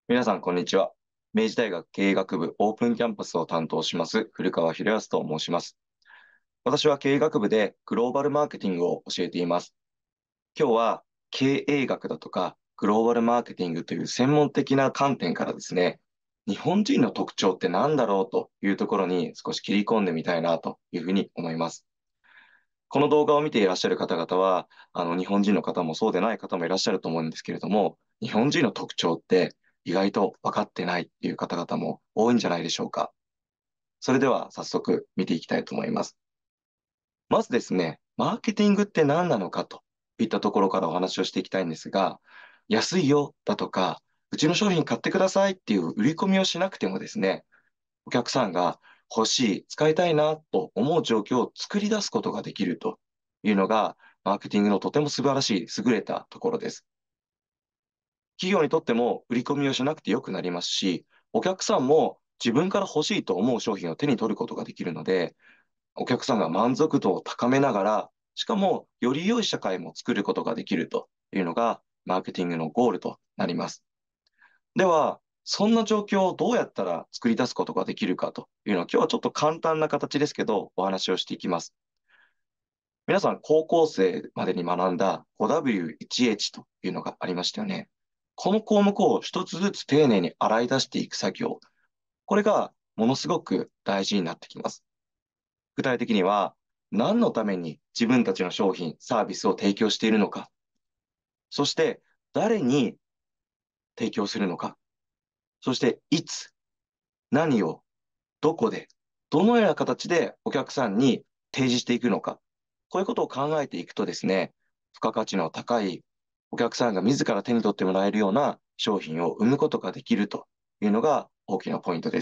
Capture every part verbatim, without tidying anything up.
皆さん、こんにちは。明治大学経営学部オープンキャンパスを担当します古川博康と申します。私は経営学部でグローバルマーケティングを教えています。今日は経営学だとかグローバルマーケティングという専門的な観点からですね、日本人の特徴って何だろうというところに少し切り込んでみたいなというふうに思います。この動画を見ていらっしゃる方々は、あの日本人の方もそうでない方もいらっしゃると思うんですけれども、日本人の特徴って意外と分かってないっていう方々も多いんじゃないでしょうか。それでは早速見ていきたいと思います。まずですね、マーケティングって何なのかといったところからお話をしていきたいんですが、安いよだとか、うちの商品買ってくださいっていう売り込みをしなくてもですね、お客さんが欲しい、使いたいなと思う状況を作り出すことができるというのが、マーケティングのとても素晴らしい、優れたところです。企業にとっても売り込みをしなくてよくなりますし、お客さんも自分から欲しいと思う商品を手に取ることができるので、お客さんが満足度を高めながら、しかもより良い社会も作ることができるというのが、マーケティングのゴールとなります。では、そんな状況をどうやったら作り出すことができるかというのは、今日はちょっと簡単な形ですけど、お話をしていきます。皆さん、高校生までに学んだ フォーダブリューワンエイチ というのがありましたよね。この項目を一つずつ丁寧に洗い出していく作業。これがものすごく大事になってきます。具体的には、何のために自分たちの商品、サービスを提供しているのか。そして、誰に提供するのか。そして、いつ、何を、どこで、どのような形でお客さんに提示していくのか。こういうことを考えていくとですね、付加価値の高いお客さんが自ら手に取ってもらえるような商品を生むことができるというのが大きなポイントです。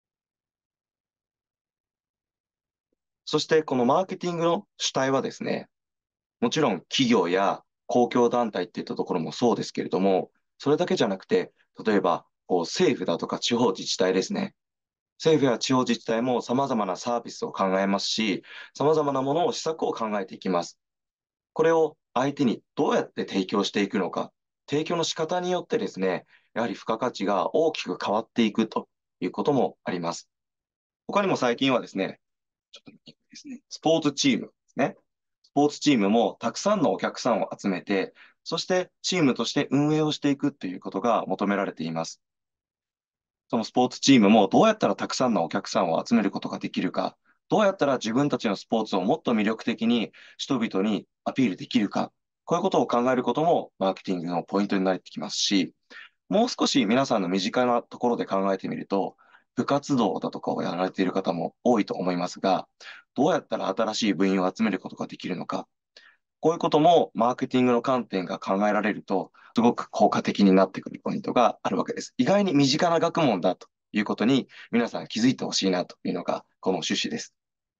そしてこのマーケティングの主体はですね、もちろん企業や公共団体っていったところもそうですけれども、それだけじゃなくて、例えばこう政府だとか地方自治体ですね。政府や地方自治体も様々なサービスを考えますし、様々なものを施策を考えていきます。これを相手にどうやって提供していくのか、提供の仕方によってですね、やはり付加価値が大きく変わっていくということもあります。他にも最近はですね、ちょっと見にくいですね、スポーツチームですね。スポーツチームもたくさんのお客さんを集めて、そしてチームとして運営をしていくということが求められています。そのスポーツチームもどうやったらたくさんのお客さんを集めることができるか、どうやったら自分たちのスポーツをもっと魅力的に人々にアピールできるか、こういうことを考えることもマーケティングのポイントになってきますし、もう少し皆さんの身近なところで考えてみると、部活動だとかをやられている方も多いと思いますが、どうやったら新しい部員を集めることができるのか、こういうこともマーケティングの観点が考えられると、すごく効果的になってくるポイントがあるわけです。意外に身近な学問だということに皆さん気づいてほしいなというのがこの趣旨です。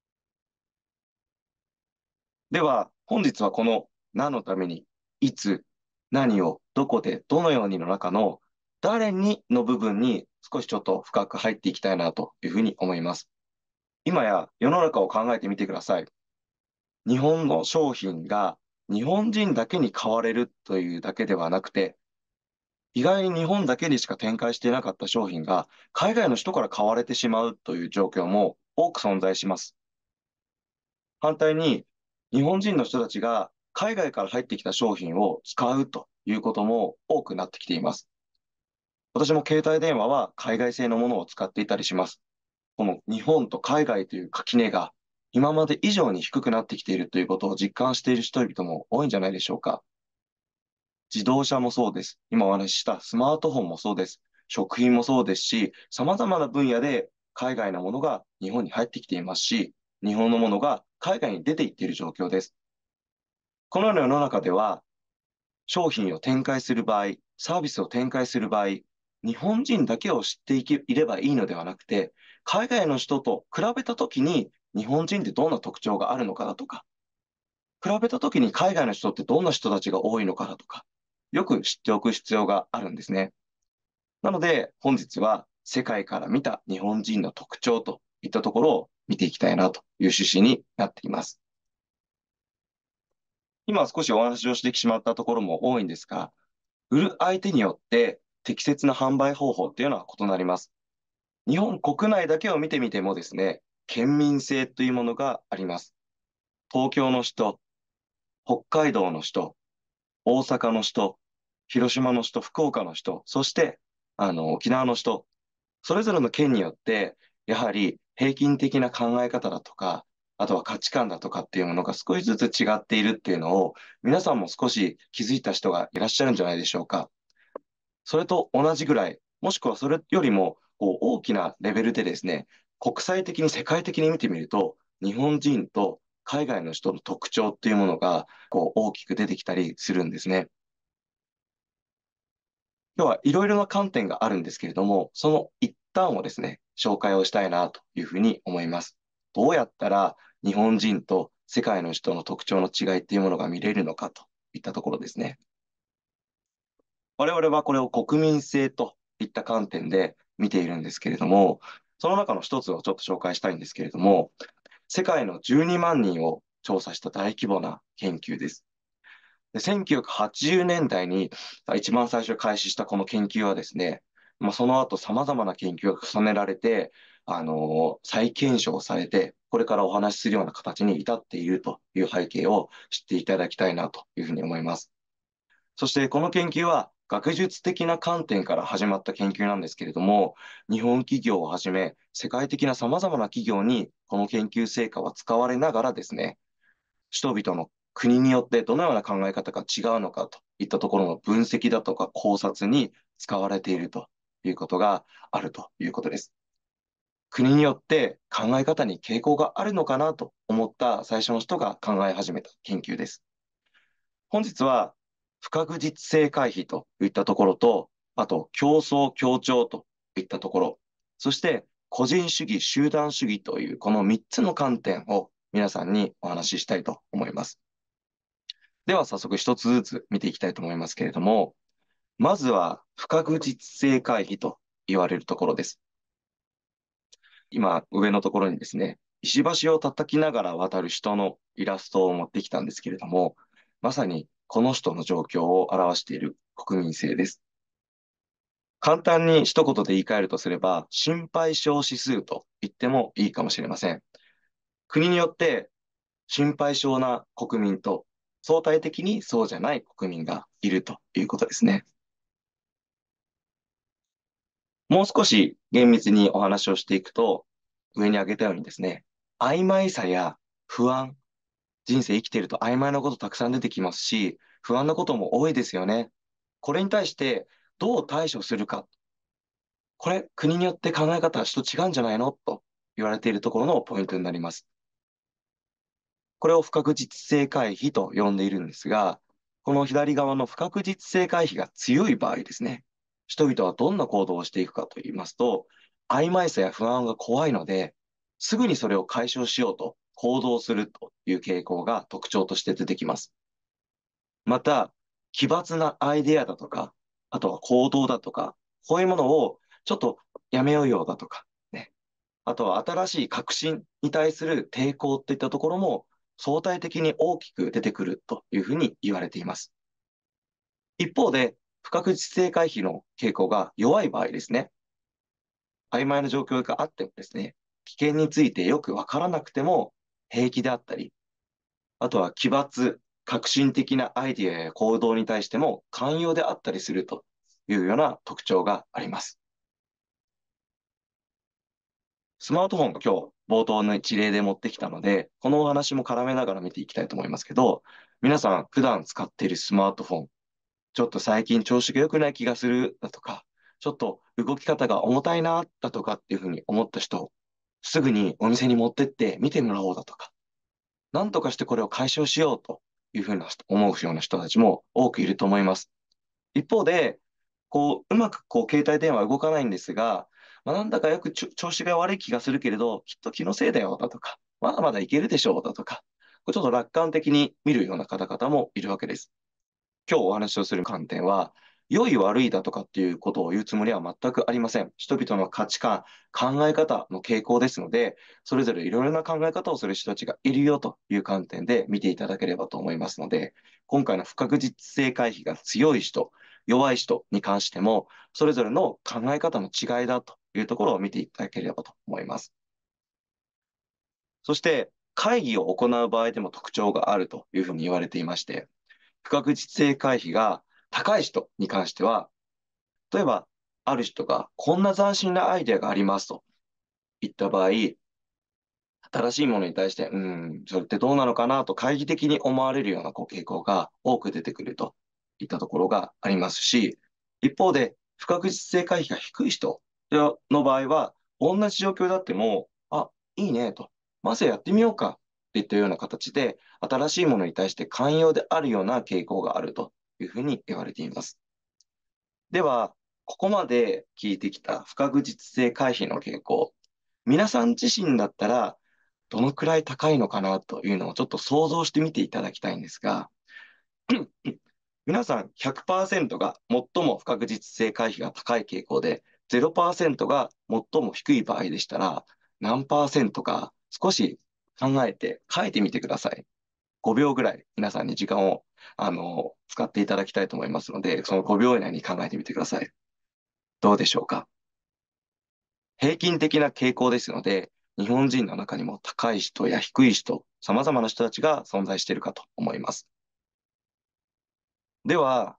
では、本日はこの何のために、いつ、何を、どこで、どのようにの中の誰にの部分に少しちょっと深く入っていきたいなというふうに思います。今や世の中を考えてみてください。日本の商品が日本人だけに買われるというだけではなくて、意外に日本だけにしか展開していなかった商品が海外の人から買われてしまうという状況も多く存在します。反対に日本人の人たちが海外から入ってきた商品を使うということも多くなってきています。私も携帯電話は海外製のものを使っていたりします。この日本と海外という垣根が今まで以上に低くなってきているということを実感している人々も多いんじゃないでしょうか。自動車もそうです。今お話ししたスマートフォンもそうです。食品もそうですし、様々な分野で海外のものが日本に入ってきていますし、日本のものが海外に出ていっている状況です。このような世の中では、商品を展開する場合、サービスを展開する場合、日本人だけを知っていけいればいいのではなくて、海外の人と比べたときに日本人ってどんな特徴があるのかだとか、比べたときに海外の人ってどんな人たちが多いのかだとか、よく知っておく必要があるんですね。なので、本日は世界から見た日本人の特徴といったところを見ていきたいなという趣旨になっています。今少しお話をしてしまったところも多いんですが、売る相手によって適切な販売方法っていうのは異なります。日本国内だけを見てみてもですね、県民性というものがあります。東京の人、北海道の人、大阪の人、広島の人、福岡の人、そして、あの、沖縄の人、それぞれの県によって、やはり平均的な考え方だとか、あとは価値観だとかっていうものが少しずつ違っているっていうのを、皆さんも少し気づいた人がいらっしゃるんじゃないでしょうか。それと同じぐらい、もしくはそれよりもこう大きなレベルでですね、国際的に世界的に見てみると、日本人と海外の人の特徴っていうものがこう大きく出てきたりするんですね。今日はいろいろな観点があるんですけれども、その一端をですね、紹介をしたいなというふうに思います。どうやったら日本人と世界の人の特徴の違いっていうものが見れるのかといったところですね。我々はこれを国民性といった観点で見ているんですけれども、その中の一つをちょっと紹介したいんですけれども、世界のじゅうにまん人を調査した大規模な研究です。で、せんきゅうひゃくはちじゅうねんだいに一番最初に開始したこの研究はですね、まあ、その後様々な研究が重ねられて、あのー再検証されて、これからお話しするような形に至っているという背景を知っていただきたいなというふうに思います。そしてこの研究は学術的な観点から始まった研究なんですけれども、日本企業をはじめ世界的な様々な企業にこの研究成果は使われながらですね、人々の国によってどのような考え方が違うのかといったところの分析だとか考察に使われているということがあるということです。国によって考え方に傾向があるのかなと思った最初の人が考え始めた研究です。本日は不確実性回避といったところと、あと競争協調といったところ、そして個人主義、集団主義というこのみっつの観点を皆さんにお話ししたいと思います。では早速一つずつ見ていきたいと思いますけれども、まずは不確実性回避と言われるところです。今上のところにですね、石橋を叩きながら渡る人のイラストを持ってきたんですけれども、まさにこの人の状況を表している国民性です。簡単に一言で言い換えるとすれば、心配性指数と言ってもいいかもしれません。国によって心配性な国民と相対的にそうじゃない国民がいるということですね。もう少し厳密にお話をしていくと、上に挙げたようにですね、曖昧さや不安、人生生きていると曖昧なことたくさん出てきますし、不安なことも多いですよね。これに対してどう対処するか。これ、国によって考え方は人違うんじゃないのと言われているところのポイントになります。これを不確実性回避と呼んでいるんですが、この左側の不確実性回避が強い場合ですね、人々はどんな行動をしていくかと言いますと、曖昧さや不安が怖いので、すぐにそれを解消しようと行動するという傾向が特徴として出てきます。また、奇抜なアイデアだとか、あとは行動だとか、こういうものをちょっとやめようよだとか、ね。あとは新しい革新に対する抵抗っていったところも相対的に大きく出てくるというふうに言われています。一方で、不確実性回避の傾向が弱い場合ですね。曖昧な状況があってもですね、危険についてよくわからなくても平気であったり、あとは奇抜、革新的なアイディアや行動に対しても寛容であったりするというような特徴があります。スマートフォンが今日冒頭の一例で持ってきたので、このお話も絡めながら見ていきたいと思いますけど、皆さん普段使っているスマートフォン、ちょっと最近調子が良くない気がするだとか、ちょっと動き方が重たいなだとかっていうふうに思った人、すぐにお店に持ってって見てもらおうだとか、なんとかしてこれを解消しようというふうな思うような人たちも多くいると思います。一方で、こう、うまくこう、携帯電話動かないんですが、まあ、なんだかよくちょ調子が悪い気がするけれど、きっと気のせいだよだとか、まだまだいけるでしょうだとか、こうちょっと楽観的に見るような方々もいるわけです。今日お話をする観点は、良い悪いだとかっていうことを言うつもりは全くありません。人々の価値観、考え方の傾向ですので、それぞれいろいろな考え方をする人たちがいるよという観点で見ていただければと思いますので、今回の不確実性回避が強い人、 弱い人に関しても、それぞれの考え方の違いだというところを見ていただければと思います。そして、会議を行う場合でも特徴があるというふうに言われていまして、不確実性回避が高い人に関しては、例えば、ある人がこんな斬新なアイデアがありますと言った場合、新しいものに対して、うん、それってどうなのかなと懐疑的に思われるようなこう傾向が多く出てくるといったところがありますし、一方で、不確実性回避が低い人の場合は、同じ状況だっても、あ、いいねと、まずやってみようかといったような形で、新しいものに対して寛容であるような傾向があるというふうに言われています。では、ここまで聞いてきた不確実性回避の傾向、皆さん自身だったら、どのくらい高いのかなというのをちょっと想像してみていただきたいんですが、皆さんひゃくパーセントが最も不確実性回避が高い傾向で、ゼロパーセントが最も低い場合でしたら、何パーセントか少し考えて書いてみてください。ごびょうぐらい皆さんに時間を、あの、使っていただきたいと思いますので、そのごびょう以内に考えてみてください。どうでしょうか？平均的な傾向ですので、日本人の中にも高い人や低い人、様々な人たちが存在しているかと思います。では、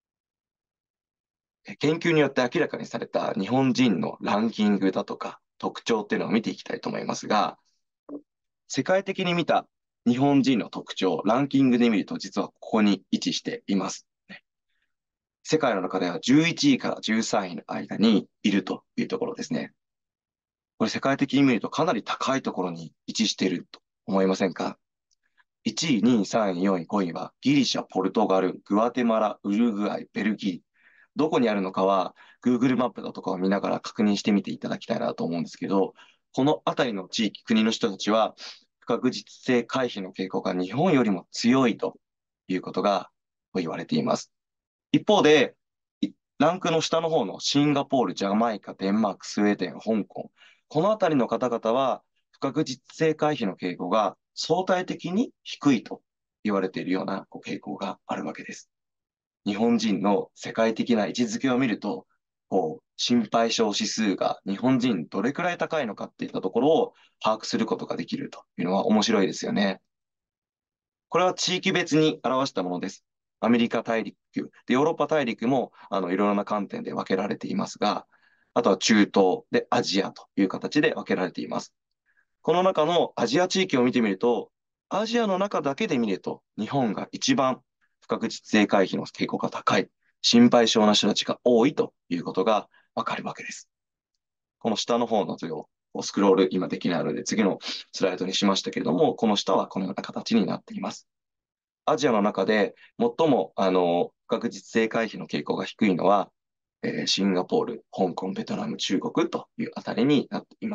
研究によって明らかにされた日本人のランキングだとか特徴っていうのを見ていきたいと思いますが、世界的に見た日本人の特徴、ランキングで見ると実はここに位置しています。世界の中ではじゅういちいからじゅうさんいの間にいるというところですね。これ世界的に見るとかなり高いところに位置していると思いませんか？ いちい、にい、さんい、よんい、ごいはギリシャ、ポルトガル、グアテマラ、ウルグアイ、ベルギー。どこにあるのかは Google マップだとかを見ながら確認してみていただきたいなと思うんですけど、このあたりの地域、国の人たちは不確実性回避の傾向が日本よりも強いということが言われています。一方で、ランクの下の方のシンガポール、ジャマイカ、デンマーク、スウェーデン、香港。このあたりの方々は、不確実性回避の傾向が相対的に低いと言われているようなこう傾向があるわけです。日本人の世界的な位置づけを見ると、こう、心配性指数が日本人どれくらい高いのかっていったところを把握することができるというのは面白いですよね。これは地域別に表したものです。アメリカ大陸、で、ヨーロッパ大陸も、あの、いろいろな観点で分けられていますが、あとは中東でアジアという形で分けられています。この中のアジア地域を見てみると、アジアの中だけで見ると、日本が一番不確実性回避の傾向が高い、心配性な人たちが多いということがわかるわけです。この下の方の図をスクロール今できないので次のスライドにしましたけれども、この下はこのような形になっています。アジアの中で最も、あの、不確実性回避の傾向が低いのは、えーシンガポール、香港、ベトナム、中国というあたりになっています。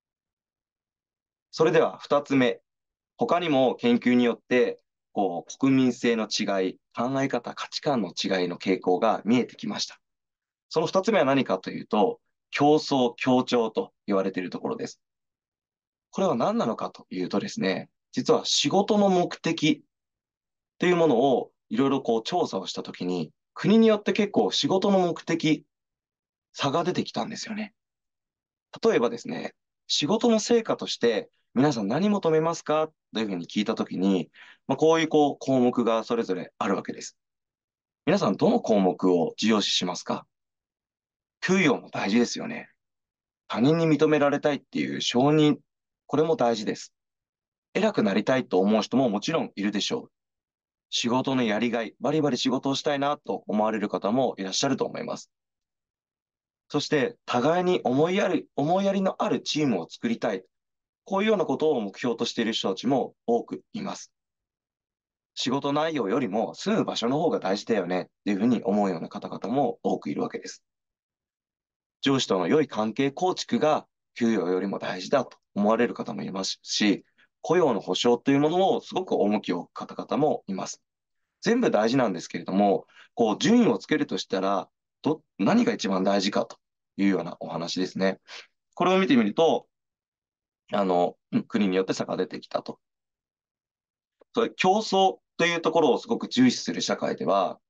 それでは二つ目。他にも研究によって、こう、国民性の違い、考え方、価値観の違いの傾向が見えてきました。その二つ目は何かというと、競争、協調と言われているところです。これは何なのかというとですね、実は仕事の目的というものをいろいろこう調査をしたときに、国によって結構仕事の目的、差が出てきたんですよね。例えばですね、仕事の成果として皆さん何求めますかというふうに聞いたときに、まあ、こういうこう項目がそれぞれあるわけです。皆さんどの項目を重要視しますか？給与も大事ですよね。他人に認められたいっていう承認、これも大事です。偉くなりたいと思う人ももちろんいるでしょう。仕事のやりがい、バリバリ仕事をしたいなと思われる方もいらっしゃると思います。そして、互いに思いやり、思いやりのあるチームを作りたい。こういうようなことを目標としている人たちも多くいます。仕事内容よりも住む場所の方が大事だよねっていうふうに思うような方々も多くいるわけです。上司との良い関係構築が給与よりも大事だと思われる方もいますし、雇用の保障というものをすごく重きを置く方々もいます。全部大事なんですけれども、こう順位をつけるとしたら、ど、何が一番大事かというようなお話ですね。これを見てみると、あの、うん国によって差が出てきたと。それ競争というところをすごく重視する社会では、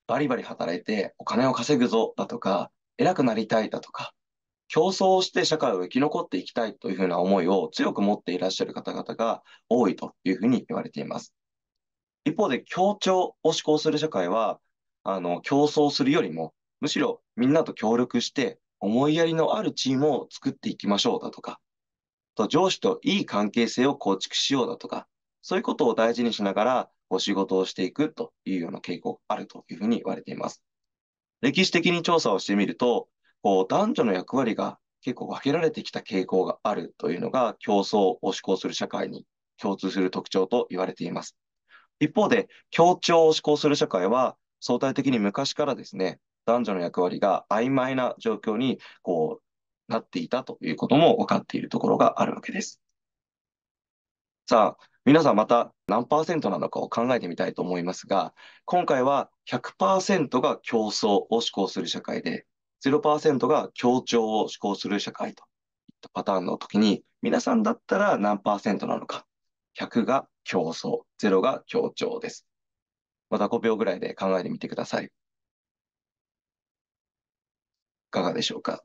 バリバリ働いてお金を稼ぐぞだとか、偉くなりたいだとか、競争をして社会を生き残っていきたいというふうな思いを強く持っていらっしゃる方々が多いというふうに言われています。一方で協調を志向する社会は、あの、競争するよりも、むしろみんなと協力して思いやりのあるチームを作っていきましょうだとか、と上司といい関係性を構築しようだとか、そういうことを大事にしながらお仕事をしていくというような傾向があるというふうに言われています。歴史的に調査をしてみると、こう男女の役割が結構分けられてきた傾向があるというのが競争を志向する社会に共通する特徴と言われています。一方で、協調を志向する社会は相対的に昔からですね、男女の役割が曖昧な状況にこうなっていたということも分かっているところがあるわけです。さあ、皆さんまた何パーセントなのかを考えてみたいと思いますが、今回はひゃくパーセントが競争を志向する社会で、ゼロパーセントが協調を志向する社会といったパターンの時に、皆さんだったら何パーセントなのか。ひゃくが競争、ゼロが協調です。またごびょうぐらいで考えてみてください。いかがでしょうか。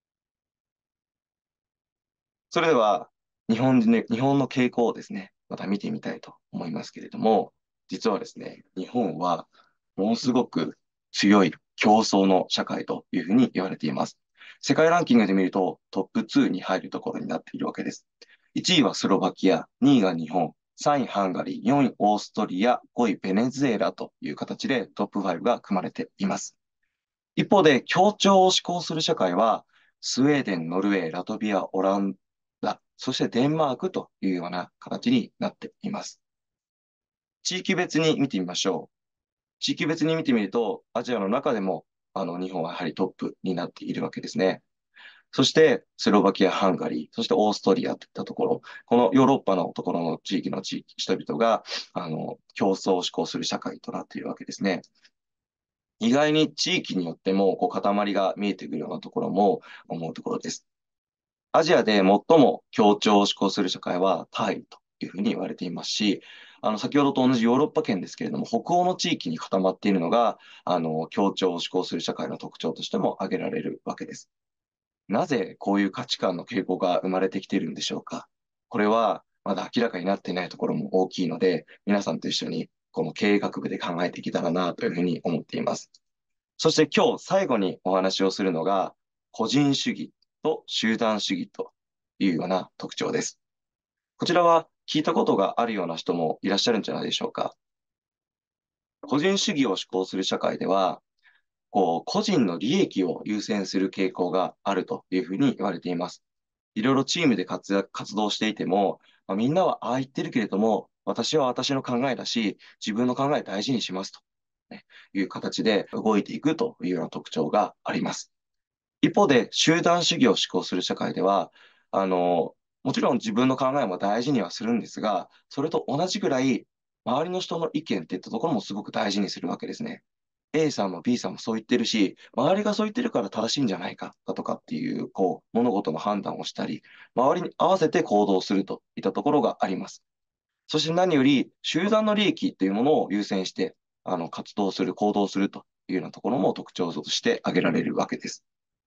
それでは、日本人ね、日本の傾向をですね、また見てみたいと思いますけれども、実はですね、日本はものすごく強い競争の社会というふうに言われています。世界ランキングで見るとトップにに入るところになっているわけです。いちいはスロバキア、にいが日本、さんいハンガリー、よんいオーストリア、ごいベネズエラという形でトップごが組まれています。一方で、協調を志向する社会は、スウェーデン、ノルウェー、ラトビア、オランダ、そしてデンマークというような形になっています。地域別に見てみましょう。地域別に見てみると、アジアの中でも、あの、日本はやはりトップになっているわけですね。そして、スロバキア、ハンガリー、そしてオーストリアといったところ、このヨーロッパのところの地域の地域、人々が、あの、競争を志向する社会となっているわけですね。意外に地域によっても、こう、塊が見えてくるようなところも思うところです。アジアで最も協調を志向する社会はタイというふうに言われていますし、あの、先ほどと同じヨーロッパ圏ですけれども、北欧の地域に固まっているのが、あの、協調を志向する社会の特徴としても挙げられるわけです。なぜこういう価値観の傾向が生まれてきているんでしょうか。これはまだ明らかになっていないところも大きいので、皆さんと一緒にこの経営学部で考えていけたらなというふうに思っています。そして今日最後にお話をするのが、個人主義と集団主義というような特徴です。こちらは聞いたことがあるような人もいらっしゃるんじゃないでしょうか。個人主義を志向する社会では、こう、個人の利益を優先する傾向があるというふうに言われています。いろいろチームで活躍、活動していても、まあ、みんなはああ言ってるけれども、私は私の考えだし、自分の考え大事にしますと、ね、いう形で動いていくというような特徴があります。一方で、集団主義を志向する社会では、あの、もちろん自分の考えも大事にはするんですが、それと同じぐらい、周りの人の意見っていったところもすごく大事にするわけですね。A さんも B さんもそう言ってるし、周りがそう言ってるから正しいんじゃないか、だとかっていう、こう、物事の判断をしたり、周りに合わせて行動するといったところがあります。そして何より、集団の利益っていうものを優先して、あの、活動する、行動するというようなところも特徴として挙げられるわけです。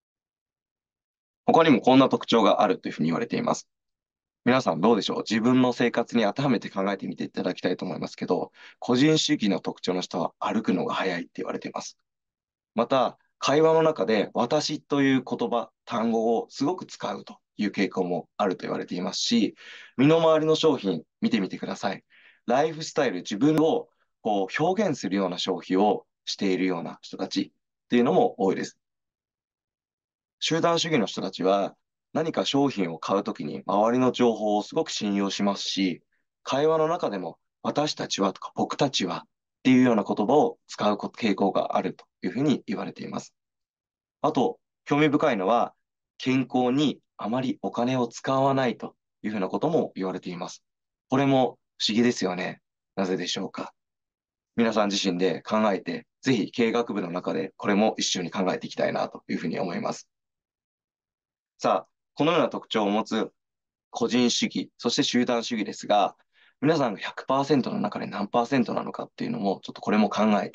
他にもこんな特徴があるというふうに言われています。皆さんどうでしょう。自分の生活に当てはめて考えてみていただきたいと思いますけど、個人主義の特徴の人は歩くのが早いって言われています。また、会話の中で私という言葉、単語をすごく使うという傾向もあると言われていますし、身の回りの商品見てみてください。ライフスタイル、自分をこう表現するような消費をしているような人たちっていうのも多いです。集団主義の人たちは何か商品を買うときに周りの情報をすごく信用しますし、会話の中でも私たちはとか僕たちはっていうような言葉を使う傾向があるというふうに言われています。あと、興味深いのは健康にあまりお金を使わないというふうなことも言われています。これも不思議ですよね。なぜでしょうか。皆さん自身で考えて、ぜひ経営学部の中でこれも一緒に考えていきたいなというふうに思います。さあ、このような特徴を持つ個人主義、そして集団主義ですが、皆さんがひゃくパーセントの中で何パーセントなのかっていうのも、ちょっとこれも考えて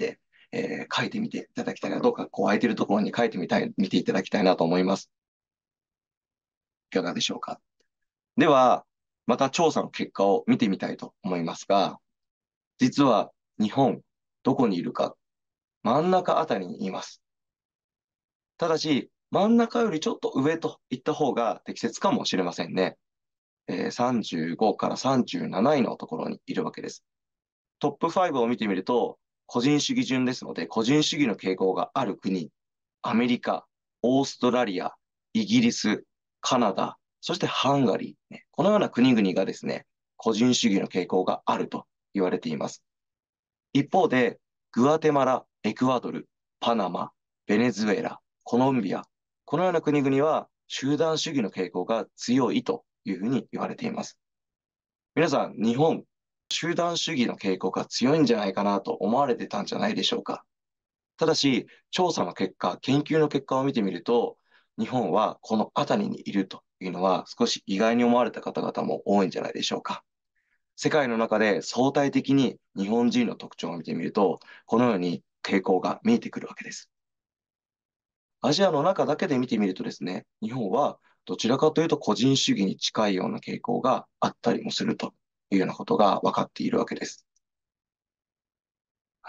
えー書いてみていただきたいな、どうかこう空いてるところに書いてみたい、見ていただきたいなと思います。いかがでしょうか。では、また調査の結果を見てみたいと思いますが、実は日本、どこにいるか、真ん中あたりにいます。ただし、真ん中よりちょっと上といった方が適切かもしれませんね。えーさんじゅうごからさんじゅうなないのところにいるわけです。トップごを見てみると、個人主義順ですので、個人主義の傾向がある国、アメリカ、オーストラリア、イギリス、カナダ、そしてハンガリー、ね、このような国々がですね、個人主義の傾向があると言われています。一方で、グアテマラ、エクアドル、パナマ、ベネズエラ、コロンビア、このような国々は集団主義の傾向が強いというふうに言われています。皆さん、日本、集団主義の傾向が強いんじゃないかなと思われてたんじゃないでしょうか。ただし、調査の結果、研究の結果を見てみると、日本はこの辺りにいるというのは少し意外に思われた方々も多いんじゃないでしょうか。世界の中で相対的に日本人の特徴を見てみると、このように傾向が見えてくるわけです。アジアの中だけで見てみるとですね、日本はどちらかというと個人主義に近いような傾向があったりもするというようなことが分かっているわけです。はい。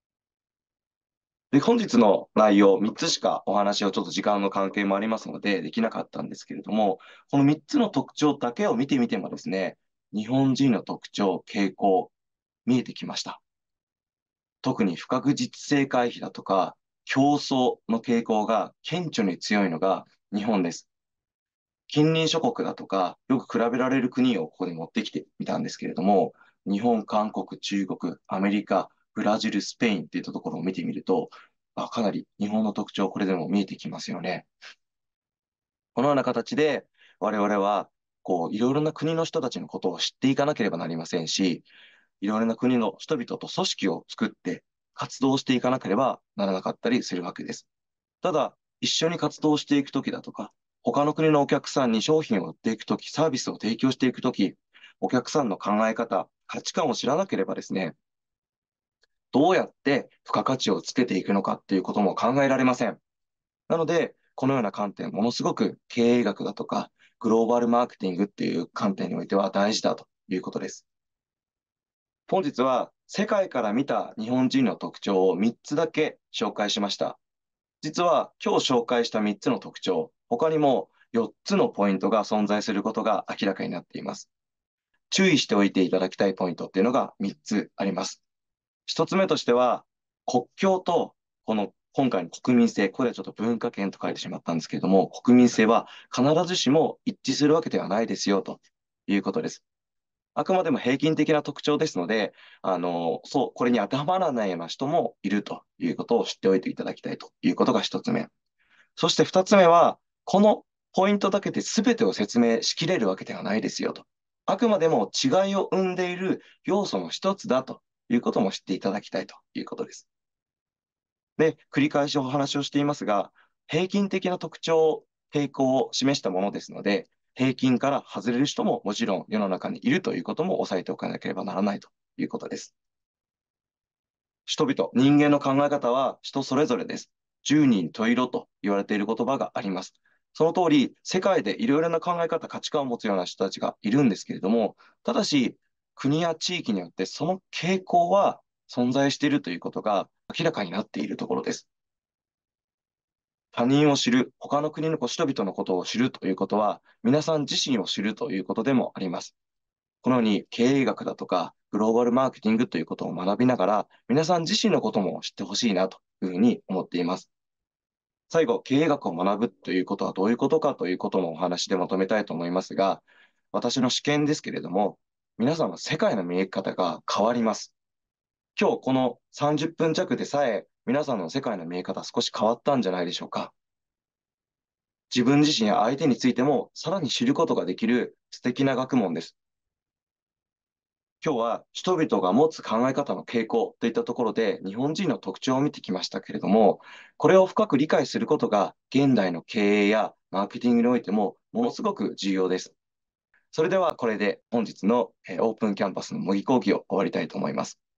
で、本日の内容みっつしかお話をちょっと時間の関係もありますのでできなかったんですけれども、このみっつの特徴だけを見てみてもですね、日本人の特徴、傾向、見えてきました。特に不確実性回避だとか、競争の傾向が顕著に強いのが日本です。近隣諸国だとか、よく比べられる国をここに持ってきてみたんですけれども、日本、韓国、中国、アメリカ、ブラジル、スペインっていったところを見てみると、あ、かなり日本の特徴、これでも見えてきますよね。このような形で、我々は、こう、いろいろな国の人たちのことを知っていかなければなりませんし、いろいろな国の人々と組織を作って活動していかなければならなかったりするわけです。ただ、一緒に活動していくときだとか、他の国のお客さんに商品を売っていくとき、サービスを提供していくとき、お客さんの考え方、価値観を知らなければですね、どうやって付加価値をつけていくのかっていうことも考えられません。なので、このような観点、ものすごく経営学だとか、グローバルマーケティングっていう観点においては大事だということです。本日は世界から見た日本人の特徴をみっつだけ紹介しました。実は今日紹介したみっつの特徴、他にもよっつのポイントが存在することが明らかになっています。注意しておいていただきたいポイントっていうのがみっつあります。ひとつめとしては、国境とこの今回の国民性、これはちょっと文化圏と書いてしまったんですけれども、国民性は必ずしも一致するわけではないですよということです。あくまでも平均的な特徴ですので、あの、そう、これに当てはまらないような人もいるということを知っておいていただきたいということが一つ目。そして二つ目は、このポイントだけで全てを説明しきれるわけではないですよと。あくまでも違いを生んでいる要素の一つだということも知っていただきたいということです。で、繰り返しお話をしていますが、平均的な特徴、傾向を示したものですので、平均から外れる人ももちろん世の中にいるということも押さえておかなければならないということです。人々、人間の考え方は人それぞれです。十人十色と言われている言葉があります。その通り、世界でいろいろな考え方、価値観を持つような人たちがいるんですけれども、ただし、国や地域によってその傾向は存在しているということが明らかになっているところです。他人を知る、他の国の人々のことを知るということは、皆さん自身を知るということでもあります。このように経営学だとか、グローバルマーケティングということを学びながら、皆さん自身のことも知ってほしいなというふうに思っています。最後、経営学を学ぶということはどういうことかということのお話でまとめたいと思いますが、私の試験ですけれども、皆さんの世界の見え方が変わります。今日このさんじゅっぷん弱でさえ、皆さんの世界の見え方少し変わったんじゃないでしょうか。自分自身や相手についてもさらに知ることができる素敵な学問です。今日は人々が持つ考え方の傾向といったところで日本人の特徴を見てきましたけれども、これを深く理解することが現代の経営やマーケティングにおいてもものすごく重要です。それではこれで本日のえーオープンキャンパスの模擬講義を終わりたいと思います。